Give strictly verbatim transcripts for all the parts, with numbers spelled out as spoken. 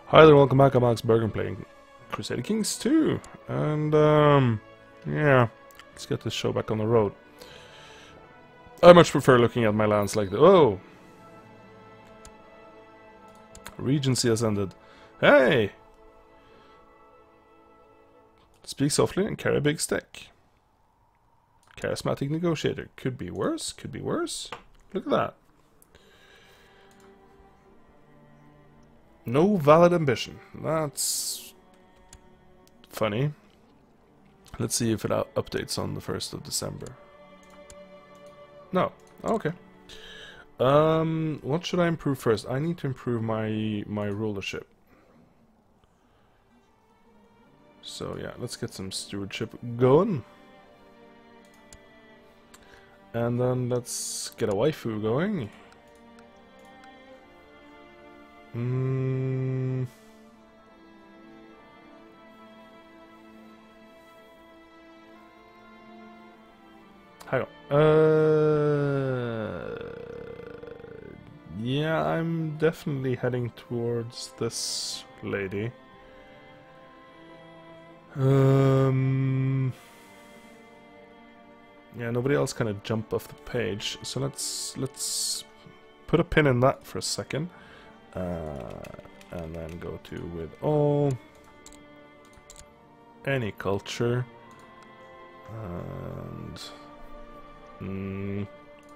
Hi there, welcome back. I'm Alex Bergen playing Crusader Kings two. And, um, yeah, let's get this show back on the road. I much prefer looking at my lands like the. Oh! Regency has ended. Hey! Speak softly and carry a big stick. Charismatic negotiator. Could be worse, could be worse. Look at that. No valid ambition. That's funny. Let's see if it updates on the first of December. No. Okay. Um, what should I improve first? I need to improve my my rulership. So yeah, let's get some stewardship going. And then let's get a waifu going. Mm. Hang on. Uh, yeah, I'm definitely heading towards this lady. Um, yeah, nobody else kind of jumped off the page, so let's let's put a pin in that for a second. Uh, and then go to with all any culture and mm,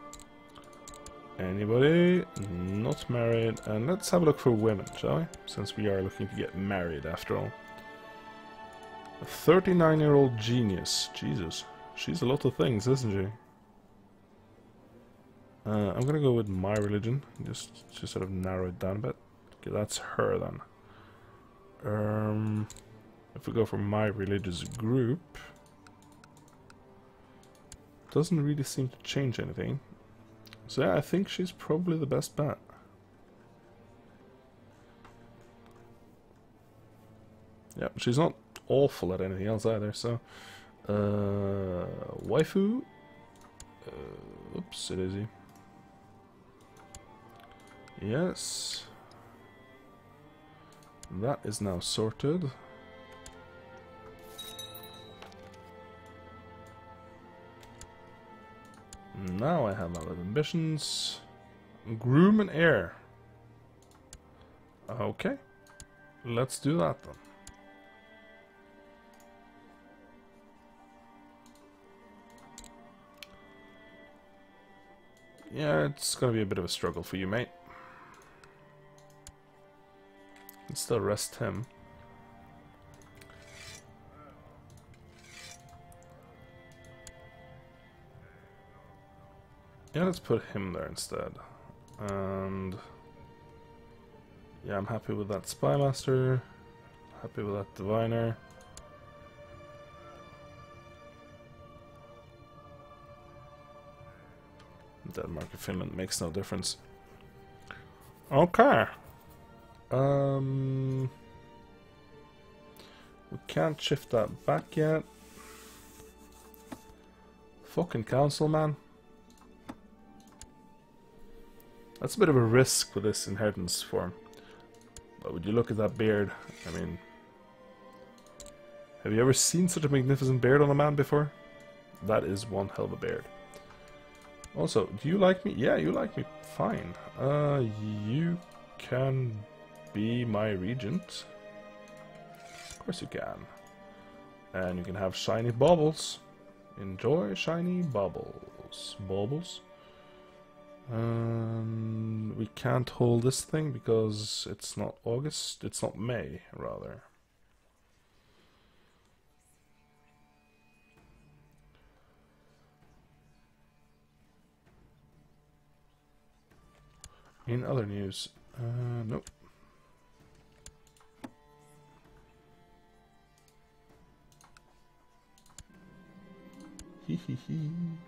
anybody not married, and let's have a look for women, shall we? Since we are looking to get married after all. A thirty-nine year old genius. Jesus, she's a lot of things, isn't she? Uh, I'm gonna go with my religion, just to sort of narrow it down a bit. Okay, that's her then. Um, if we go for my religious group, doesn't really seem to change anything. So yeah, I think she's probably the best bet. Yeah, she's not awful at anything else either. So, uh, waifu. Uh, oops, it is he. Yes. That is now sorted. Now I have a lot of ambitions. Groom and heir. Okay. Let's do that then. Yeah, it's gonna be a bit of a struggle for you, mate. Can still rest him. Yeah, let's put him there instead. And yeah, I'm happy with that spy master. Happy with that diviner. Denmark and Finland makes no difference. Okay. Um, we can't shift that back yet. Fucking council, man. That's a bit of a risk with this inheritance form. But would you look at that beard? I mean, have you ever seen such a magnificent beard on a man before? That is one hell of a beard. Also, do you like me? Yeah, you like me. Fine. Uh, you can be my regent. Of course you can. And you can have shiny baubles. Enjoy shiny baubles. Baubles. Um, we can't hold this thing because it's not August. It's not May, rather. In other news, uh, nope. Hee hee hee.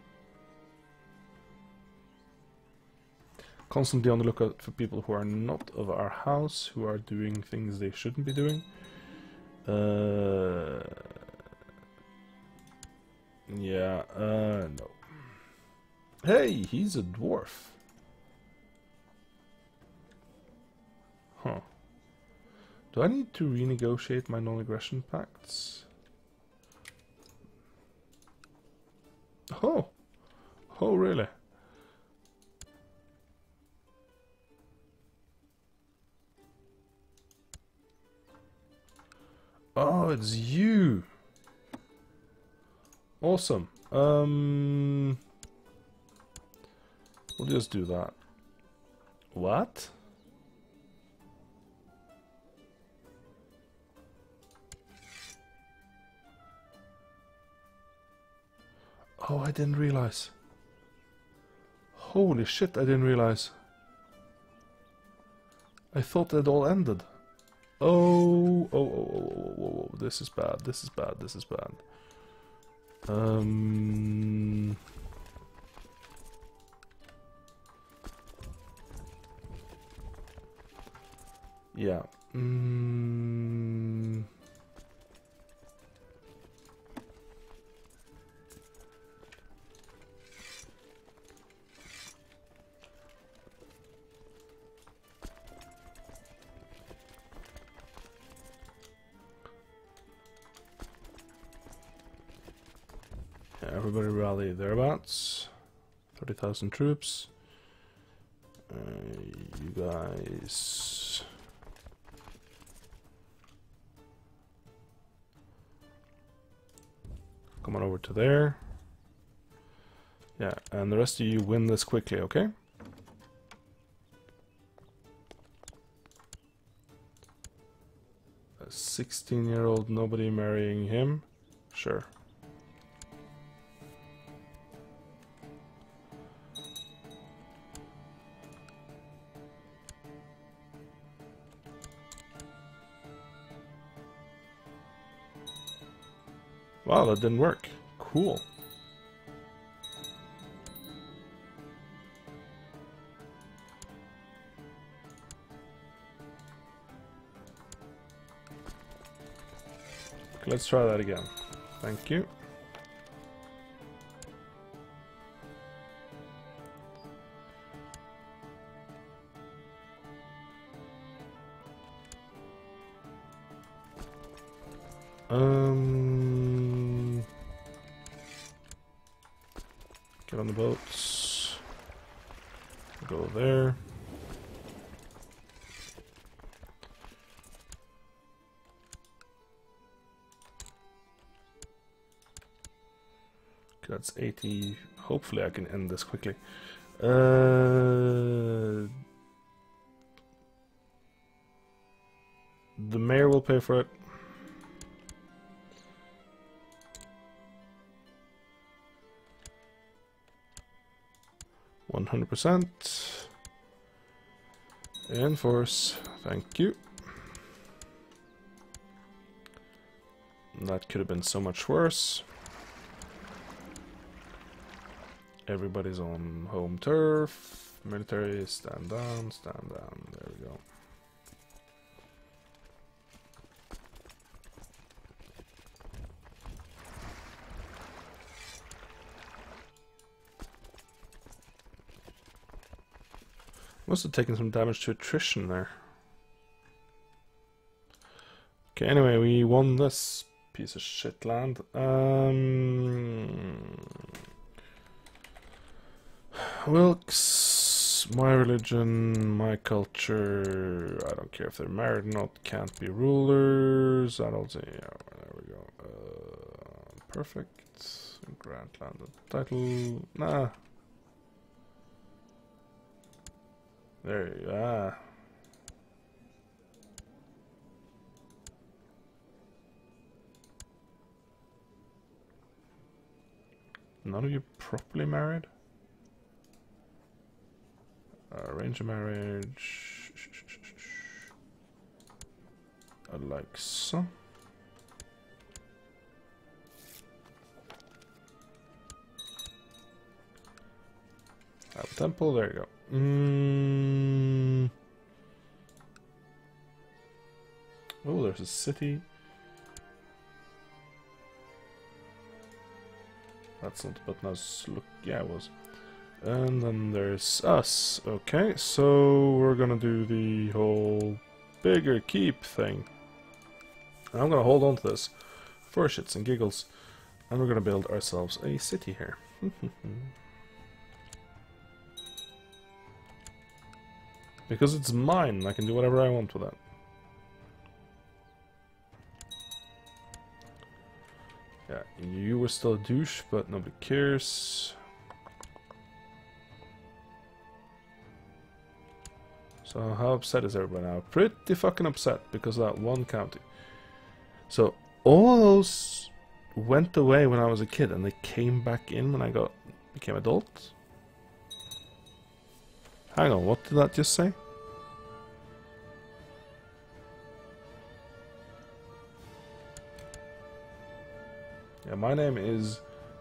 Constantly on the lookout for people who are not of our house, who are doing things they shouldn't be doing. Uh, yeah, uh, no. Hey, he's a dwarf. Huh. Do I need to renegotiate my non-aggression pacts? Oh! Oh, really? Oh, it's you! Awesome. Um, we'll just do that. What? Oh, I didn't realize. Holy shit, I didn't realize. I thought it all ended. Oh, oh, oh, oh, oh, oh, oh, this is bad, this is bad, this is bad. Um... Yeah. Mm. Yeah, everybody rally thereabouts. thirty thousand troops. Uh, you guys... Come on over to there. Yeah, and the rest of you win this quickly, okay? A sixteen-year-old, nobody marrying him? Sure. Wow, that didn't work. Cool. Okay, let's try that again. Thank you. Um, get on the boats. Go there. Okay, that's eighty. Hopefully I can end this quickly. Uh, the mayor will pay for it. one hundred percent. Enforce. Thank you. That could have been so much worse. Everybody's on home turf. Military, stand down, stand down. There we go. Must have taken some damage to attrition there. Okay, anyway, we won this piece of shit land. Um, Wilkes, my religion, my culture. I don't care if they're married or not. Can't be rulers. I don't say. Yeah, there we go. Uh, perfect. Grant landed title. Nah. There you are. None of you properly married? Uh, arrange a marriage. I like so. Have a temple, there you go. Mm. Oh, there's a city. That's not the button I was look. Yeah, it was. And then there's us. Okay, so we're gonna do the whole bigger keep thing. And I'm gonna hold on to this for shits and giggles. And we're gonna build ourselves a city here. Because it's mine, I can do whatever I want with that. Yeah, you were still a douche, but nobody cares. So how upset is everybody now? Pretty fucking upset because of that one county. So all those went away when I was a kid and they came back in when I got became adult? Hang on, what did that just say? Yeah, my name is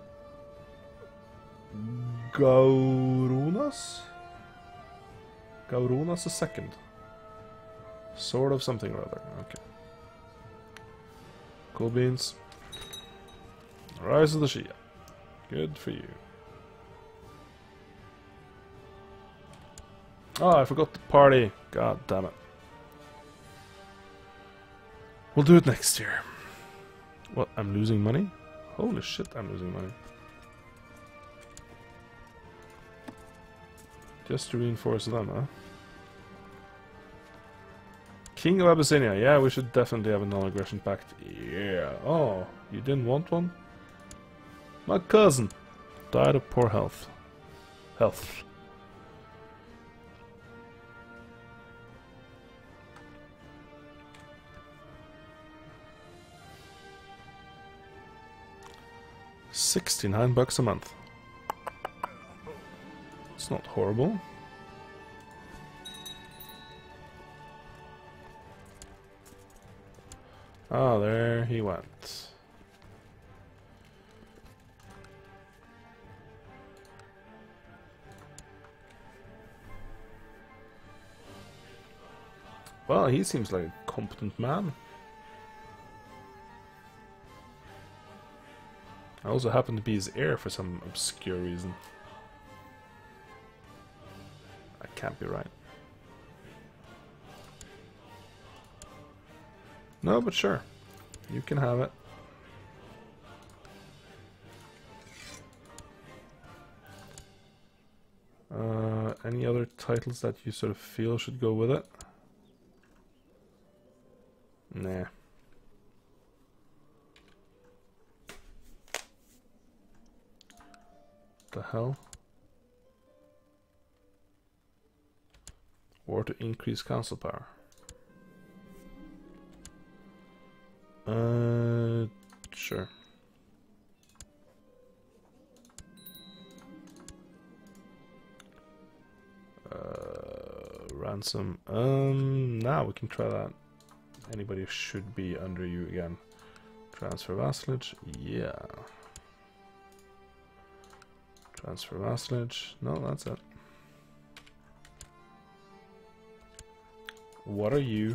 Gaurunas? Gaurunas the second. Sort of something or other. Okay. Cool beans. Rise of the Shia. Good for you. Oh, I forgot the party. God damn it. We'll do it next year. What? I'm losing money? Holy shit, I'm losing money. Just to reinforce them, huh? King of Abyssinia. Yeah, we should definitely have a non-aggression pact. Yeah. Oh, you didn't want one? My cousin died of poor health. Health. Sixty-nine bucks a month. It's not horrible. Ah, there he went. Well, he seems like a competent man. I also happen to be his heir for some obscure reason. I can't be right. No, but sure. You can have it. Uh, any other titles that you sort of feel should go with it? Nah. The hell? Or to increase council power. Uh, sure. Uh, ransom. Um, now we can try that. Anybody should be under you again. Transfer vassalage. Yeah. Transfer vassalage. No, that's it. What are you?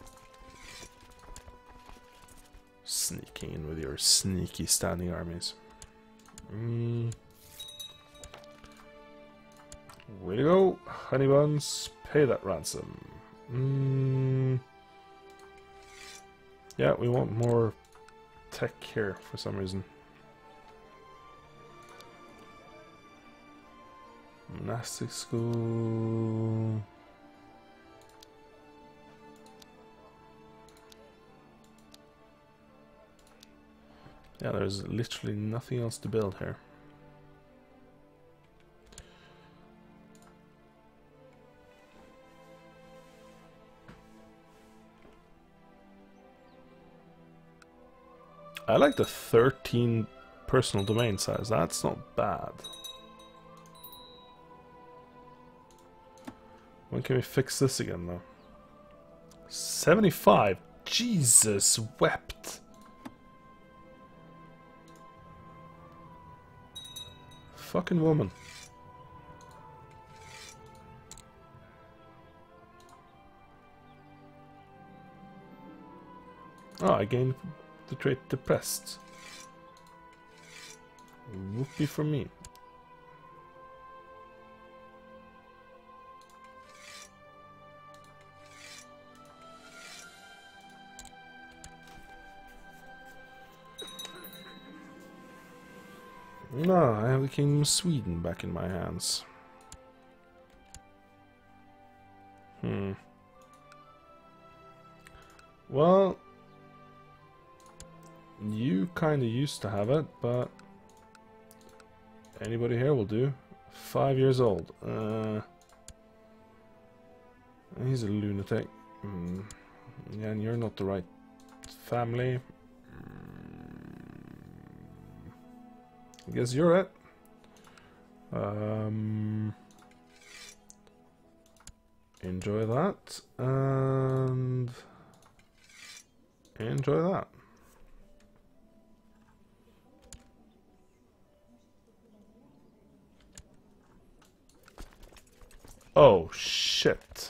Sneaking in with your sneaky standing armies. Mm. Way to go, honey buns. Pay that ransom. Mm. Yeah, we want more tech here for some reason. Monastic school. Yeah, there's literally nothing else to build here. I like the thirteen personal domain size. That's not bad. When can we fix this again, though? seventy-five? Jesus wept. Fucking woman. Oh, I gained the trait depressed. Whoopee for me. No, I have the Kingdom of Sweden back in my hands. Hmm. Well, you kind of used to have it, but anybody here will do. Five years old. Uh, he's a lunatic. Mm. Yeah, and you're not the right family. I guess you're it. Um, enjoy that and enjoy that. Oh shit.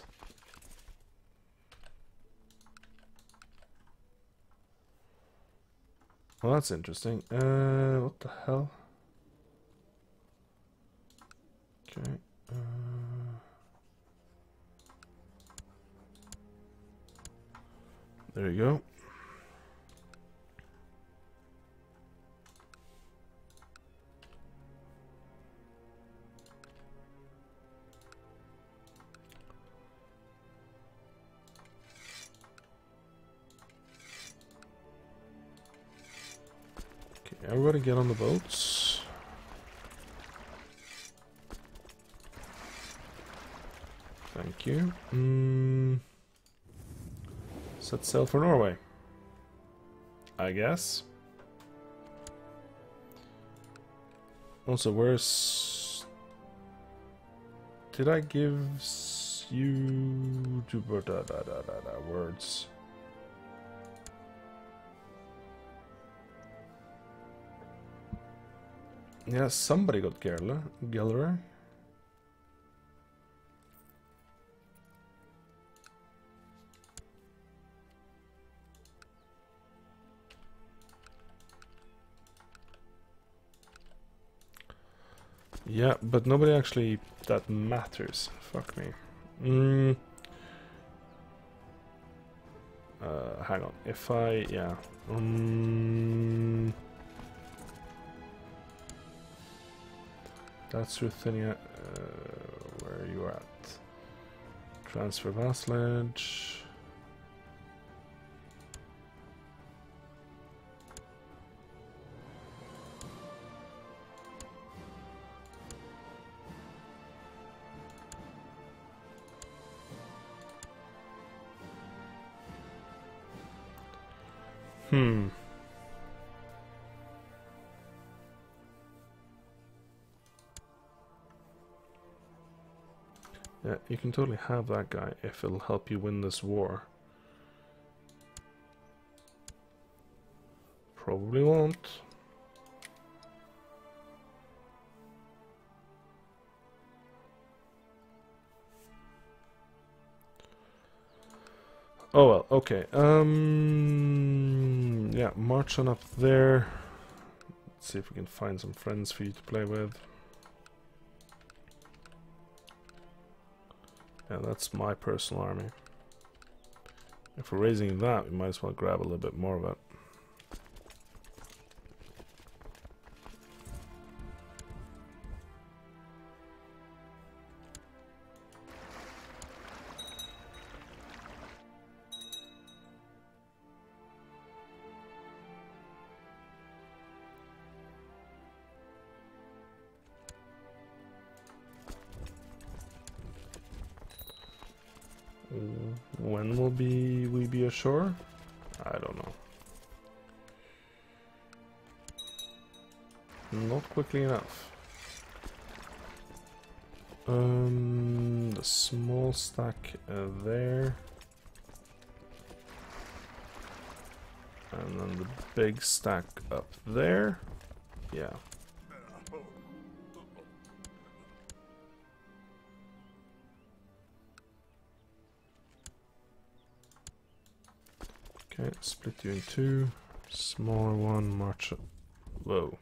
Well, that's interesting. Uh, what the hell? Okay. Uh, there you go. Okay, everybody get on the boats. Thank you. Mm. Set sail for Norway, I guess. Also, where's... Did I give you... Da, da, da, da, da, words? Yeah, somebody got Gerla. Gellerer. Yeah, but nobody actually that matters. Fuck me. Mm. Uh, hang on. If I, yeah. Um, that's Ruthenia. Uh, where are you at? Transfer vassalage. Hmm. Yeah, you can totally have that guy if it'll help you win this war. Probably won't. Oh well, okay. Um, yeah, march on up there. Let's see if we can find some friends for you to play with. Yeah, that's my personal army. If we're raising that, we might as well grab a little bit more of it. When will be we be ashore? I don't know. Not quickly enough. Um, the small stack uh, there, and then the big stack up there. Yeah. Okay, split you in two. Smaller one, march up. Whoa.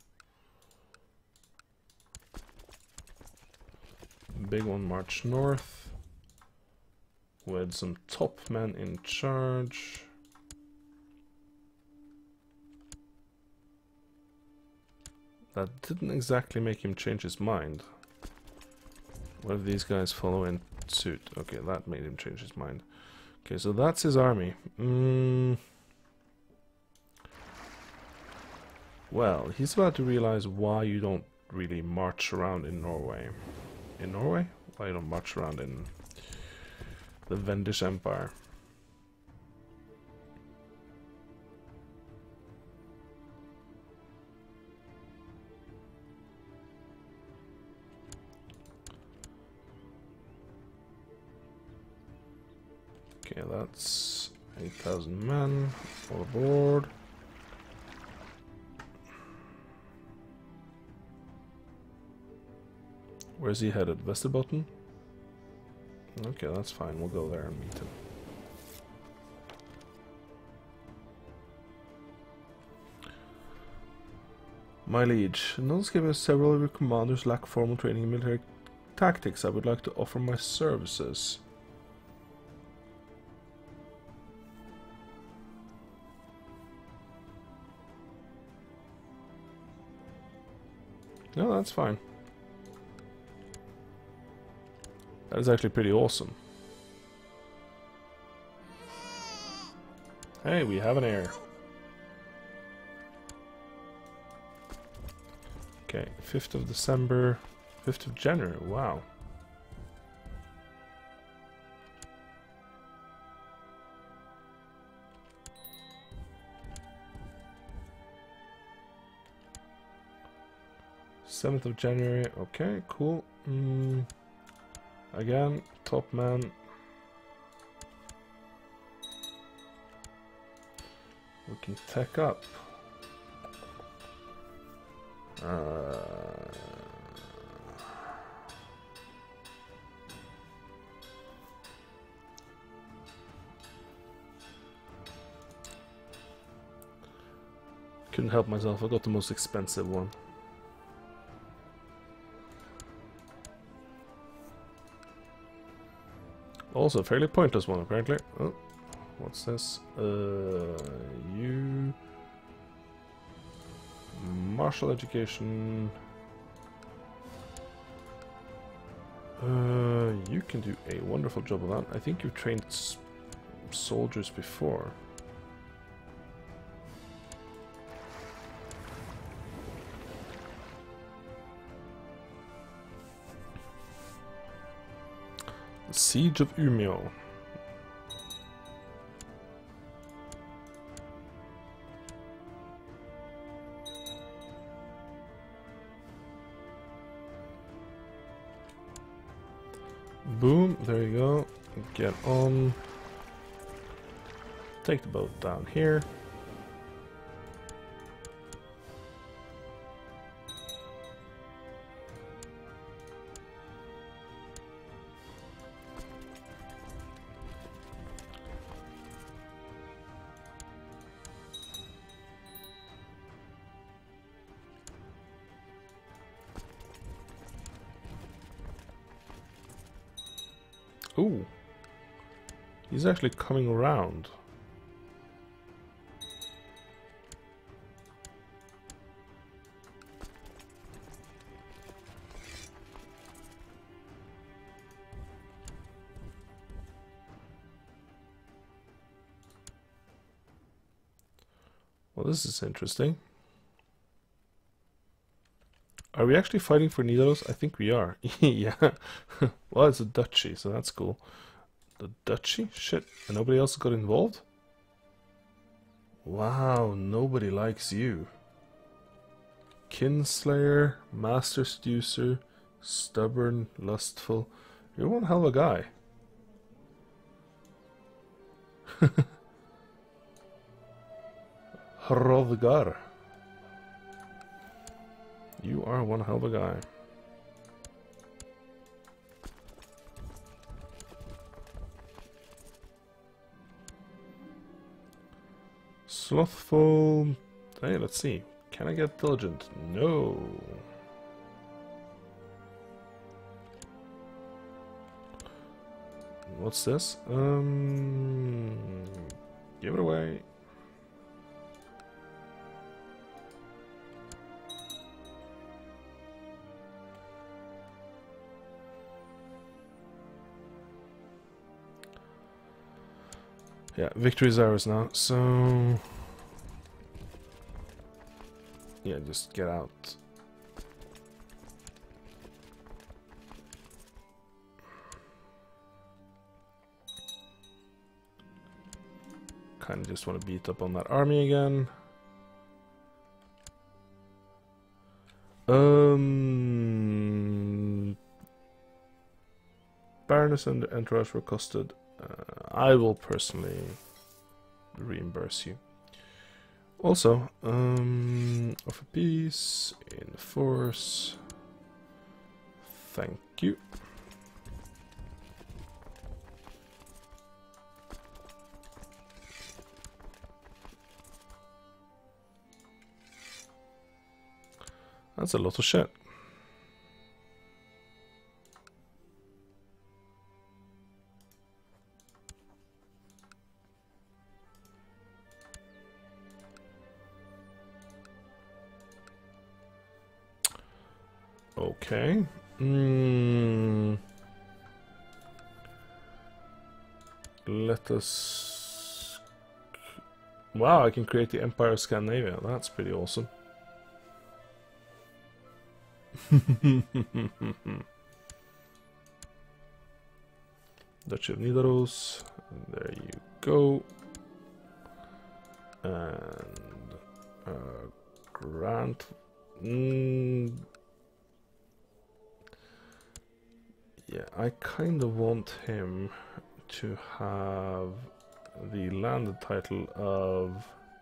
Big one, march north. With some top men in charge. That didn't exactly make him change his mind. What if these guys follow in suit? Okay, that made him change his mind. Okay, so that's his army. Mm. Well, he's about to realize why you don't really march around in Norway. In Norway? Why you don't march around in the Vendish Empire? Okay, that's eight thousand men all aboard. Where's he headed? Västerbotten? Okay, that's fine. We'll go there and meet him. My liege, notice given several of your commanders lack formal training in military tactics. I would like to offer my services. No, that's fine. That is actually pretty awesome. Hey, we have an heir. Okay, fifth of December, fifth of January, wow. seventh of January, okay, cool. Mm. Again, top man. We can tech up. Uh, couldn't help myself, I got the most expensive one. Also, a fairly pointless one, apparently. Oh, what's this? Uh, you... Martial education... Uh, you can do a wonderful job of that. I think you've trained s soldiers before. Siege of Umeå. Boom, there you go. Get on. Take the boat down here. Ooh, he's actually coming around. Well, this is interesting. Are we actually fighting for Nidaros? I think we are. Yeah. Well, it's a duchy, so that's cool. The duchy? Shit. And nobody else got involved? Wow, nobody likes you. Kinslayer, Master Seducer, Stubborn, Lustful. You're one hell of a guy. Hrothgar. You are one hell of a guy. Slothful. Hey, let's see. Can I get diligent? No. What's this? Um, give it away. Yeah, victory is ours now, so... Yeah, just get out. Kind of just want to beat up on that army again. Um, Baroness and the entourage were costed. Uh, I will personally reimburse you. Also, um, offer peace, enforce. Thank you. That's a lot of shit. Okay. Mm. Let us... Wow, I can create the Empire of Scandinavia. That's pretty awesome. Duchy of Nidaros. There you go. And... Uh, Grant... Mm. Yeah, I kind of want him to have the landed title of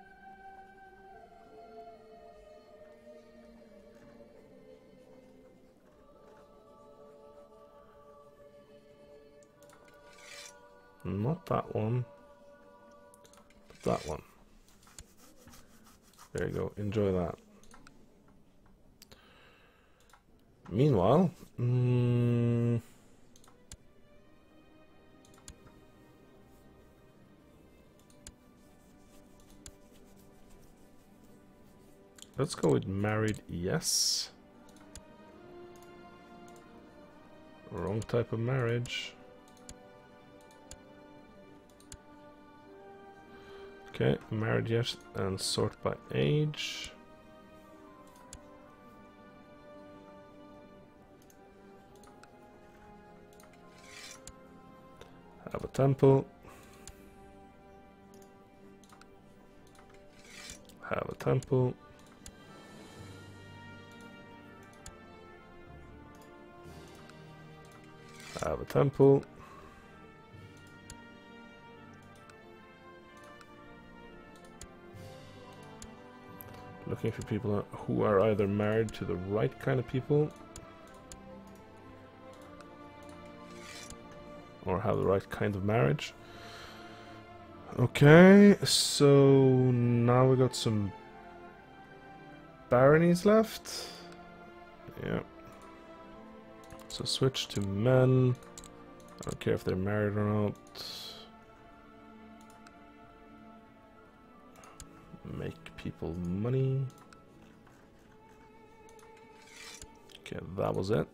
not that one, but that one. There you go, enjoy that. Meanwhile, mm, let's go with married, yes. Wrong type of marriage. Okay, married, yes, and sort by age. Have a temple. Have a temple. Have a temple. Looking for people who are either married to the right kind of people or have the right kind of marriage. Okay, so now we got some baronies left. Yeah. So switch to men. I don't care if they're married or not. Make people money. Okay, that was it.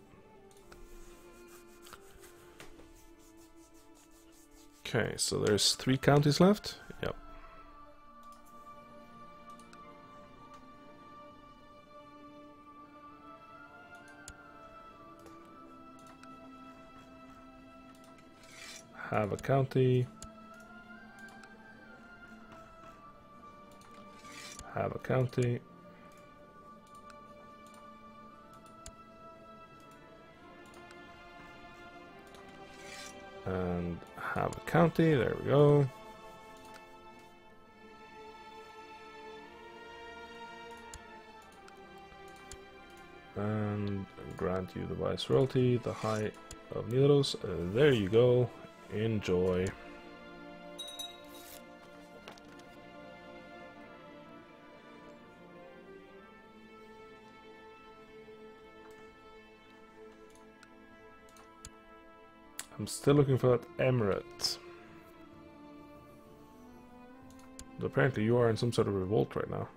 Okay, so there's three counties left. Yep. Have a county. Have a county. And have a county, there we go. And grant you the viceroyalty, the High of Nidaros. Uh, there you go. Enjoy. I'm still looking for that emirate. But apparently you are in some sort of revolt right now.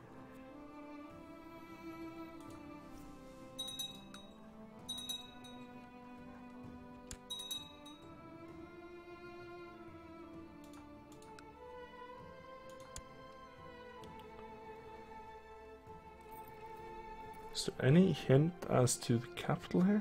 Is there any hint as to the capital here?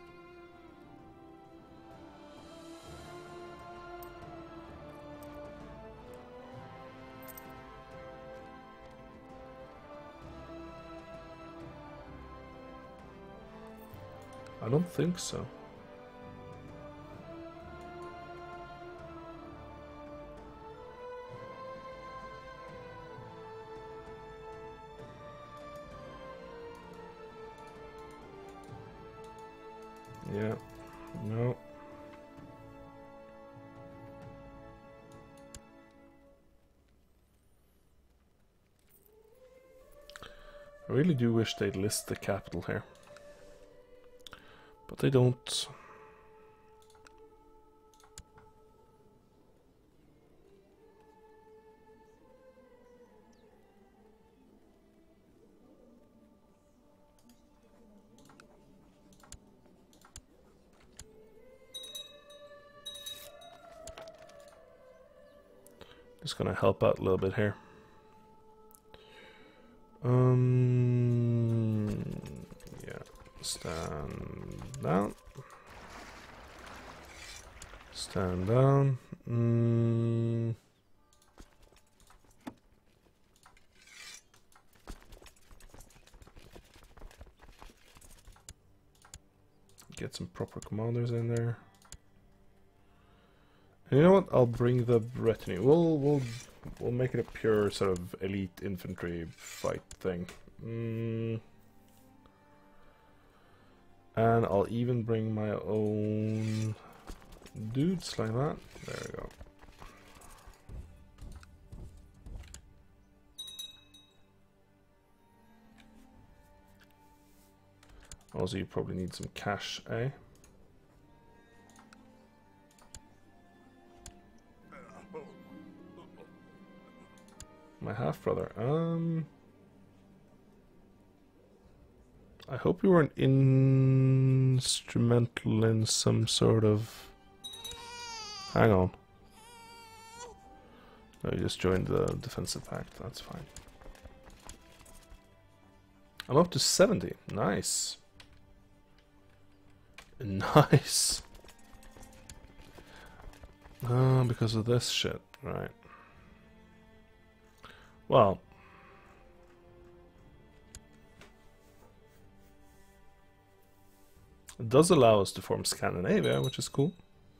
I don't think so. Yeah, no. I really do wish they'd list the capital here. But they don't. Just gonna help out a little bit here. Um, yeah, stand down. Stand down. Mm. Get some proper commanders in there. And you know what? I'll bring the retinue. We'll we'll we'll make it a pure sort of elite infantry fight thing. Mm. And I'll even bring my own dudes like that. There we go. Also, you probably need some cash, eh? My half-brother. Um, I hope you weren't instrumental in some sort of... Hang on. No, you just joined the defensive pact. That's fine. I'm up to seventy. Nice. Nice. Uh, because of this shit. Right. Well, it does allow us to form Scandinavia, which is cool.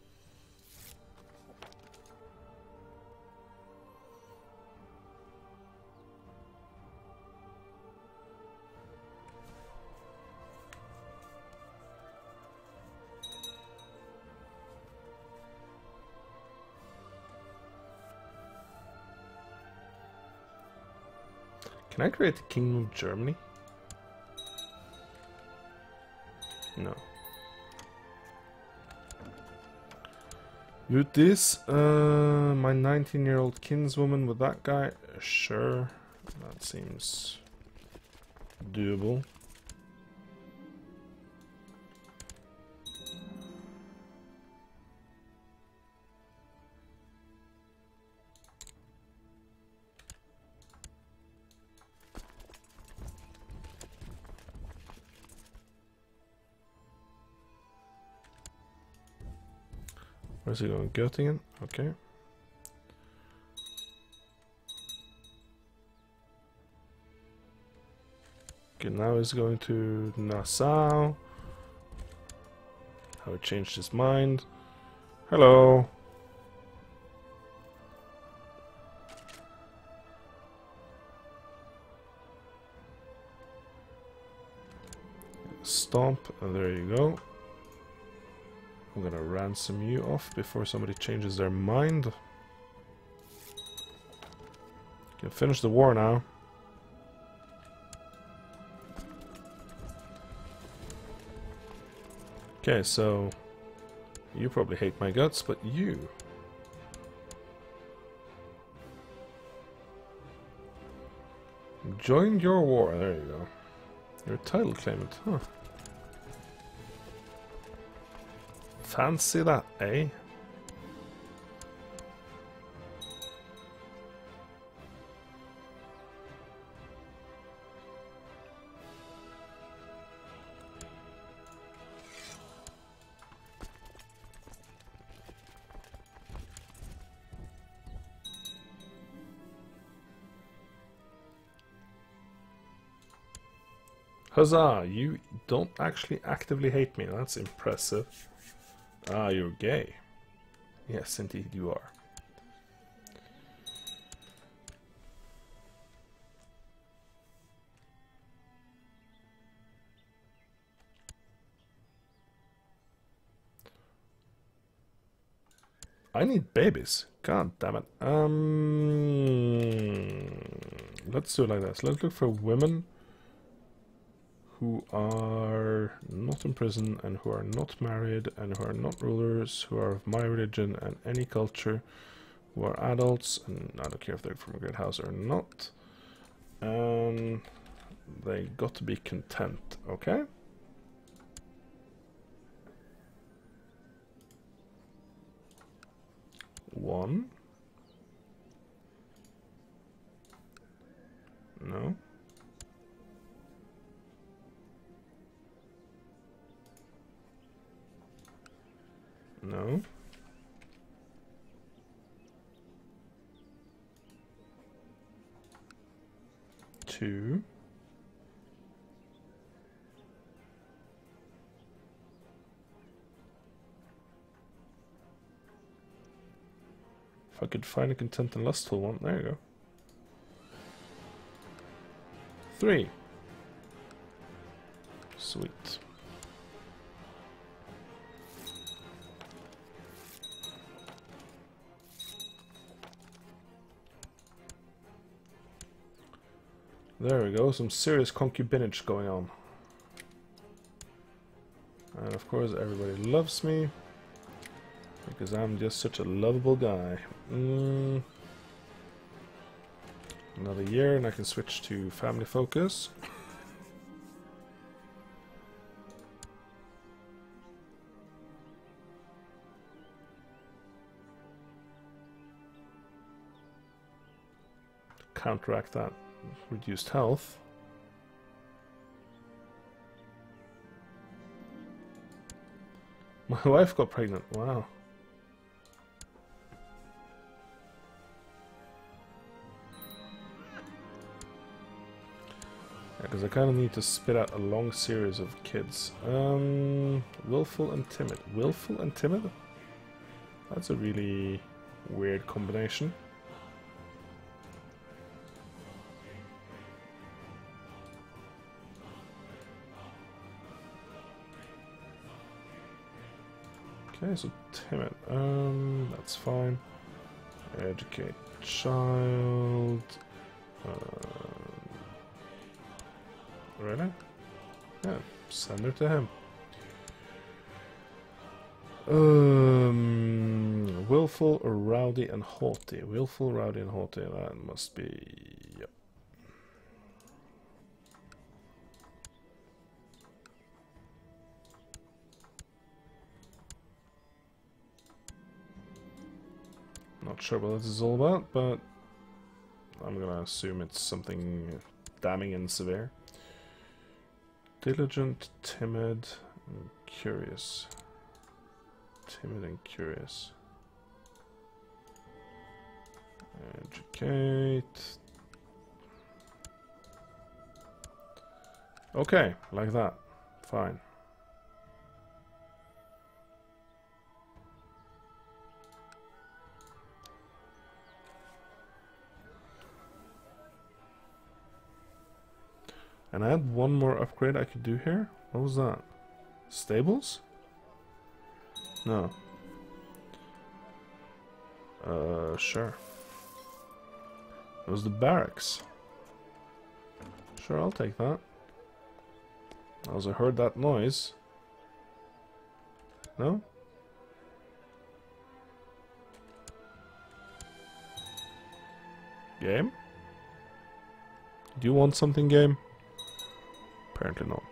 Can I create the Kingdom of Germany? No. With this, uh, my nineteen-year-old kinswoman with that guy? Sure. That seems doable. Where's he going? Göttingen? Okay. Okay, now he's going to Nassau. How he changed his mind. Hello. Stomp, and there you go. I'm gonna ransom you off before somebody changes their mind. Can finish the war now. Okay, so you probably hate my guts, but you joined your war. There you go. You're a title claimant, huh? Fancy that, eh? Huzzah! You don't actually actively hate me. That's impressive. Ah, you're gay. Yes, indeed you are. I need babies. God damn it. Um, let's do it like this. Let's look for women who are not in prison and who are not married and who are not rulers, who are of my religion and any culture, who are adults, and I don't care if they're from a great house or not. And they got to be content, okay? One. No. No. Two. If I could find a content and lustful one, there you go. Three. Sweet. There we go, some serious concubinage going on. And of course everybody loves me, because I'm just such a lovable guy. Mm. Another year and I can switch to family focus. To counteract that reduced health. My wife got pregnant, wow. Yeah, because I kind of need to spit out a long series of kids. Um, willful and timid. Willful and timid? That's a really weird combination. Okay, so timid. Um, that's fine. Educate child. Uh, really? Yeah, send her to him. Um, willful, rowdy, and haughty. Willful, rowdy, and haughty. That must be. Yep. Not sure what this is all about, but I'm gonna assume it's something damning and severe. Diligent, timid, and curious. Timid and curious. Educate. Okay, like that. Fine. And I had one more upgrade I could do here. What was that? Stables? No. Uh, sure. It was the barracks. Sure, I'll take that. As I heard that noise. No? Game? Do you want something, game? Apparently not.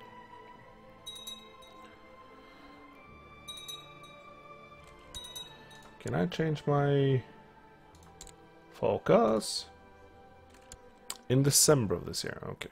Can I change my focus? In December of this year, okay.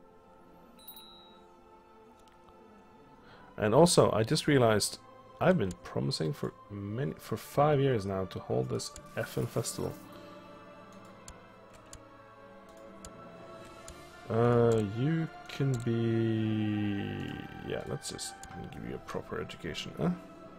And also, I just realized I've been promising for many for five years now to hold this effing festival. Uh, you can be... Yeah, let's just give you a proper education, huh?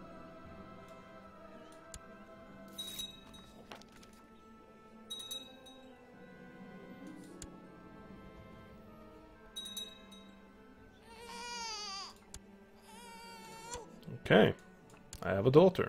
Okay, I have a daughter.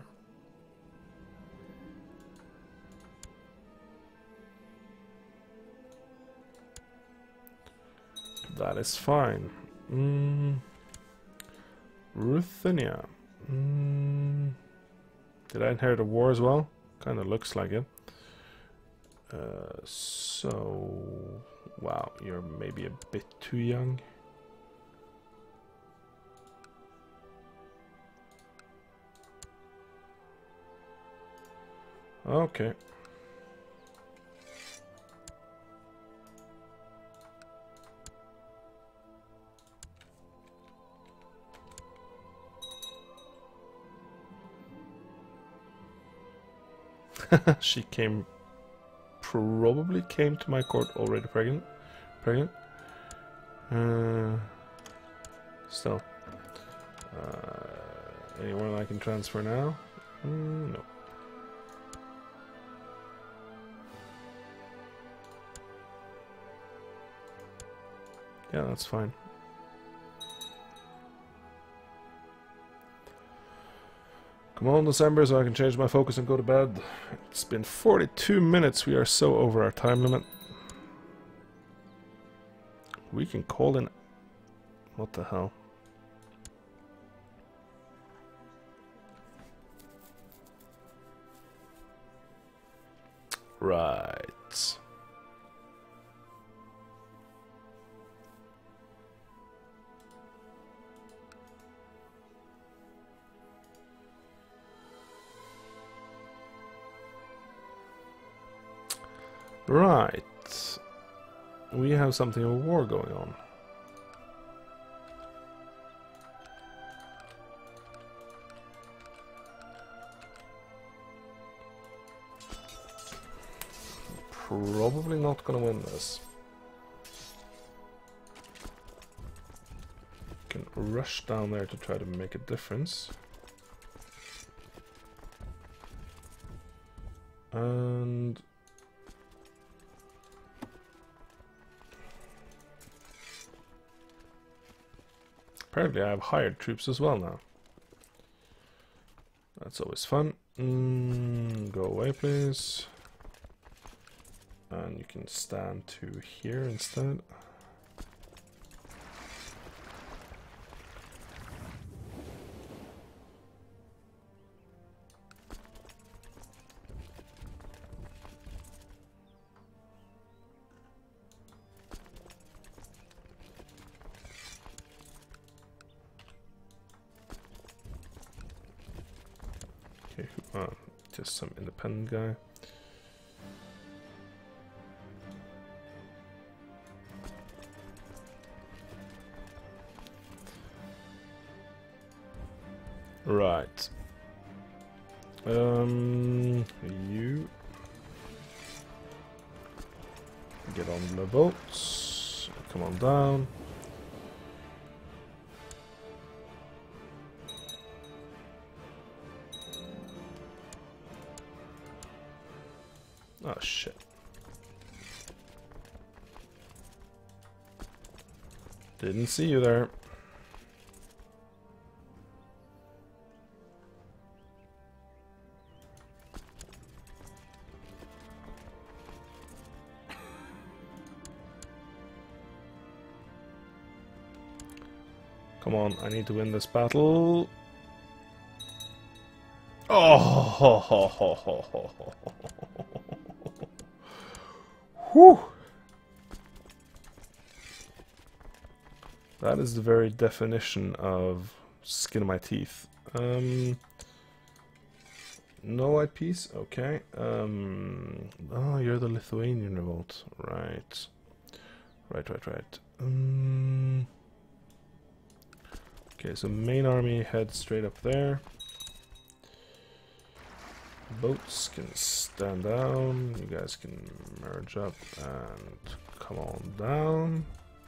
That is fine. Mm. Ruthenia. Mm. Did I inherit a war as well? Kind of looks like it. Uh, so... Wow, you're maybe a bit too young. Okay. She came, probably came to my court already pregnant. Pregnant. Uh, still. Uh, anyone I can transfer now? Mm, no. Yeah, that's fine. Come on, December, so I can change my focus and go to bed. It's been forty-two minutes. We are so over our time limit. We can call in... What the hell? Right. Right. We have something of a war going on. Probably not gonna win this. Can rush down there to try to make a difference. And apparently I have hired troops as well now. That's always fun. Mm, go away, please. And you can stand to here instead. Okay, uh, just some independent guy. Right. Um, you get on the boats. Come on down. Oh shit. Didn't see you there. Come on, I need to win this battle. Oh, ho, ho, ho, ho, ho, ho. Whew. That is the very definition of skin of my teeth. Um, no white piece, okay. Um, oh, you're the Lithuanian revolt, right? Right, right, right. Um, okay, so main army heads straight up there. Boats can stand down. You guys can merge up and come on down.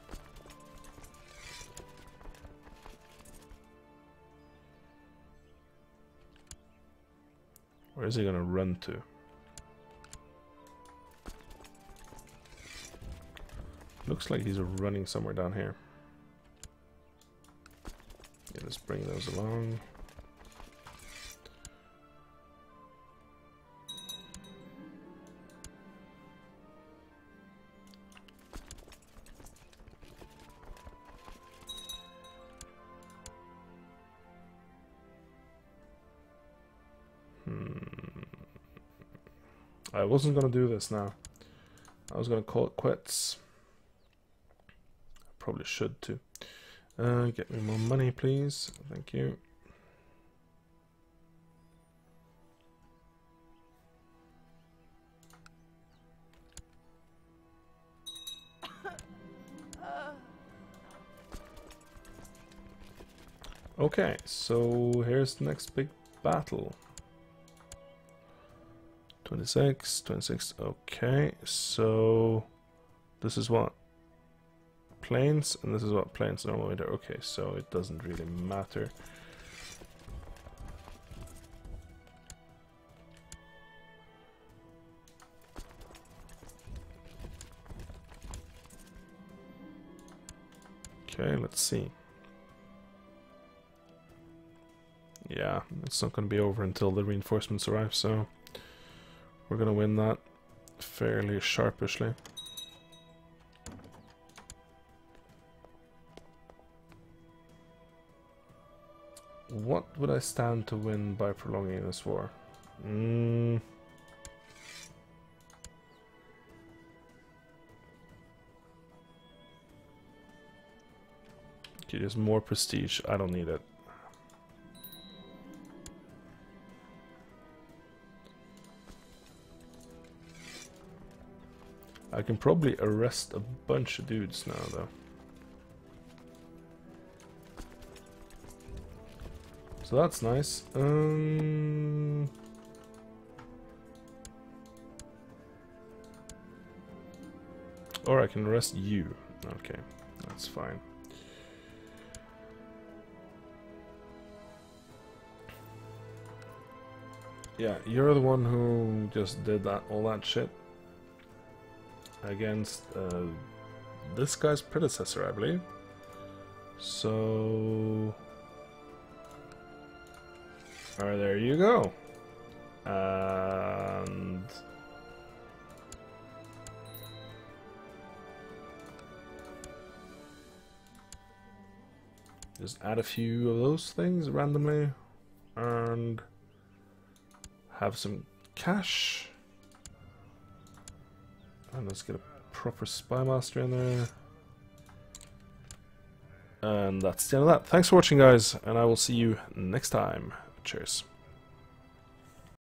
Where is he gonna run to? Looks like he's running somewhere down here. Yeah, let's bring those along. I wasn't gonna do this now. I was gonna call it quits. I probably should too. Uh, get me more money, please. Thank you. Okay, so here's the next big battle. twenty-six, twenty-six, okay, so this is what? Plains, and this is what plains normally do. Okay, so it doesn't really matter. Okay, let's see. Yeah, it's not going to be over until the reinforcements arrive, so we're going to win that fairly sharpishly. What would I stand to win by prolonging this war? Mm. Okay, there's more prestige. I don't need it. I can probably arrest a bunch of dudes now, though. So that's nice. Um, or I can arrest you. Okay, that's fine. Yeah, you're the one who just did that, all that shit against uh, this guy's predecessor, I believe. So, alright, there you go. And just add a few of those things randomly, and have some cash. And let's get a proper spy master in there. And that's the end of that. Thanks for watching, guys, and I will see you next time. Cheers.